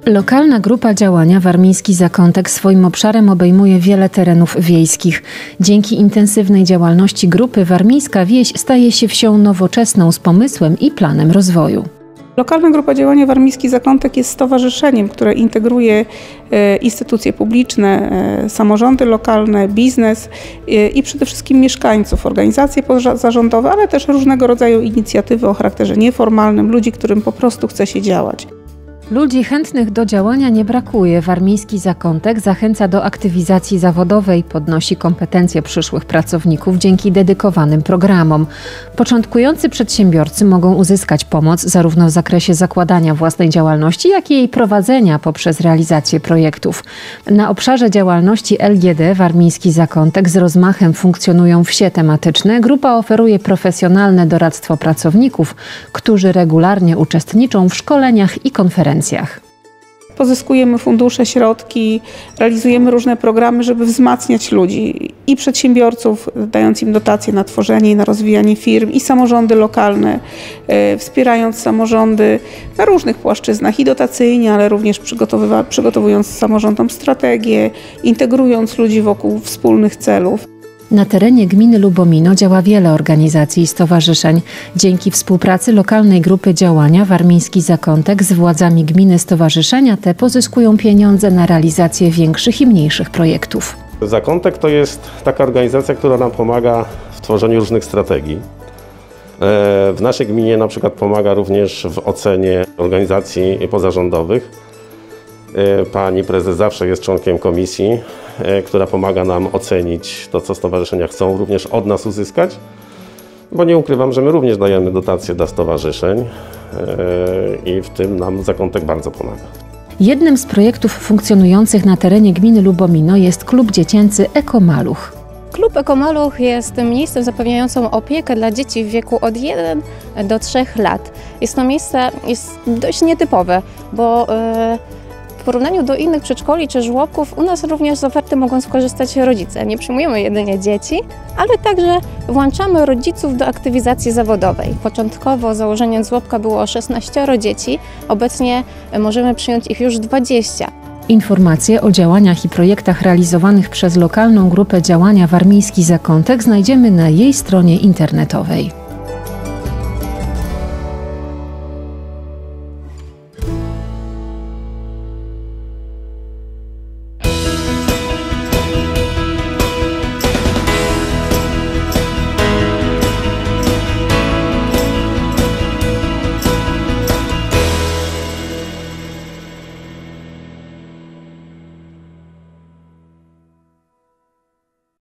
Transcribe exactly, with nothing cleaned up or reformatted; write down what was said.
Lokalna grupa działania Warmiński Zakątek swoim obszarem obejmuje wiele terenów wiejskich. Dzięki intensywnej działalności grupy Warmińska Wieś staje się wsią nowoczesną z pomysłem i planem rozwoju. Lokalna Grupa Działania Warmiński Zakątek jest stowarzyszeniem, które integruje instytucje publiczne, samorządy lokalne, biznes i przede wszystkim mieszkańców, organizacje pozarządowe, ale też różnego rodzaju inicjatywy o charakterze nieformalnym, ludzi, którym po prostu chce się działać. Ludzi chętnych do działania nie brakuje. Warmiński Zakątek zachęca do aktywizacji zawodowej, podnosi kompetencje przyszłych pracowników dzięki dedykowanym programom. Początkujący przedsiębiorcy mogą uzyskać pomoc zarówno w zakresie zakładania własnej działalności, jak i jej prowadzenia poprzez realizację projektów. Na obszarze działalności L G D Warmiński Zakątek z rozmachem funkcjonują wsie tematyczne. Grupa oferuje profesjonalne doradztwo pracowników, którzy regularnie uczestniczą w szkoleniach i konferencjach. Pozyskujemy fundusze, środki, realizujemy różne programy, żeby wzmacniać ludzi i przedsiębiorców, dając im dotacje na tworzenie i na rozwijanie firm, i samorządy lokalne, e, wspierając samorządy na różnych płaszczyznach i dotacyjnie, ale również przygotowując samorządom strategię, integrując ludzi wokół wspólnych celów. Na terenie gminy Lubomino działa wiele organizacji i stowarzyszeń. Dzięki współpracy lokalnej grupy działania Warmiński Zakątek z władzami gminy stowarzyszenia te pozyskują pieniądze na realizację większych i mniejszych projektów. Zakątek to jest taka organizacja, która nam pomaga w tworzeniu różnych strategii. W naszej gminie na przykład pomaga również w ocenie organizacji pozarządowych. Pani prezes zawsze jest członkiem komisji, która pomaga nam ocenić to, co stowarzyszenia chcą również od nas uzyskać, bo nie ukrywam, że my również dajemy dotacje dla stowarzyszeń i w tym nam Zakątek bardzo pomaga. Jednym z projektów funkcjonujących na terenie gminy Lubomino jest klub dziecięcy Ekomaluch. Klub Ekomaluch jest miejscem zapewniającym opiekę dla dzieci w wieku od jeden do trzech lat. Jest to miejsce jest dość nietypowe, bo yy, w porównaniu do innych przedszkoli czy żłobków u nas również z oferty mogą skorzystać rodzice. Nie przyjmujemy jedynie dzieci, ale także włączamy rodziców do aktywizacji zawodowej. Początkowo założeniem żłobka było szesnaścioro dzieci, obecnie możemy przyjąć ich już dwadzieścia. Informacje o działaniach i projektach realizowanych przez lokalną grupę działania Warmiński Zakątek znajdziemy na jej stronie internetowej.